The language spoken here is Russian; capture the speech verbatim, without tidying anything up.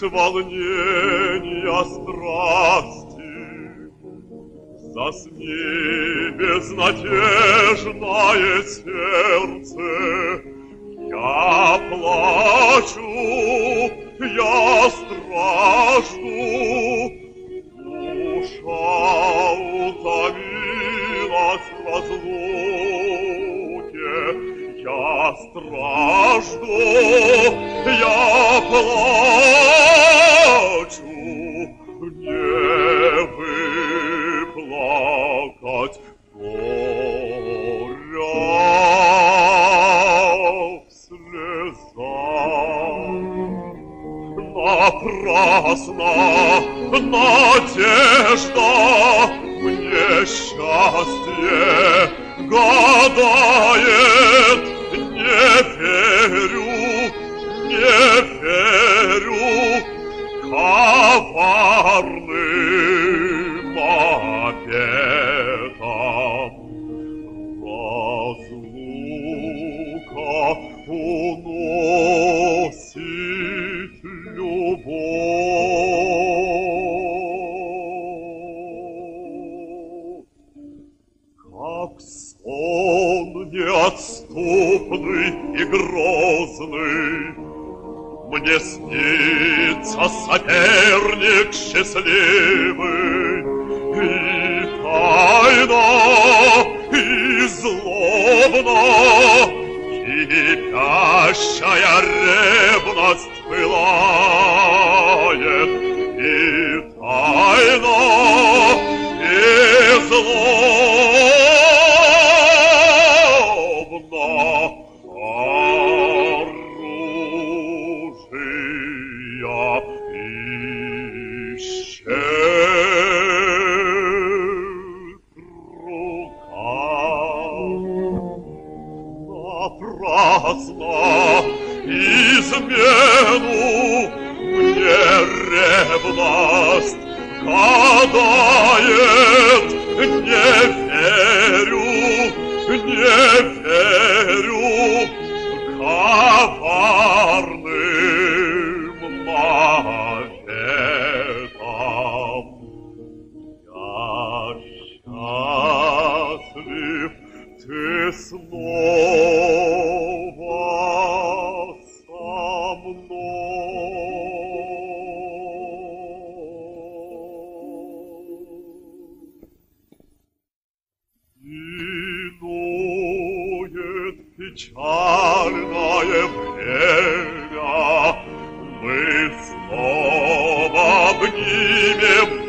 волнения страсти. Засни, безнадежное сердце, я плачу, я стражду, душа утомилась в разлуке, я стражду, я плачу, не выплакать горя в слезах. Напрасно надежда мне счастье гадает, не верю, не верю коварным обетам. Разлука уносит любовь, как сон неотступный и грозный. Мне снится соперник счастливый, и тайно, и злобно кипящая ревность пылает, и тайно, и злобно оружия ищет рука. Напрасно измену мне ревность гадает, не верю, не верю коварным наветам. Я счастлив, ты снова со мной. Минует печальное время, мы снова обнимем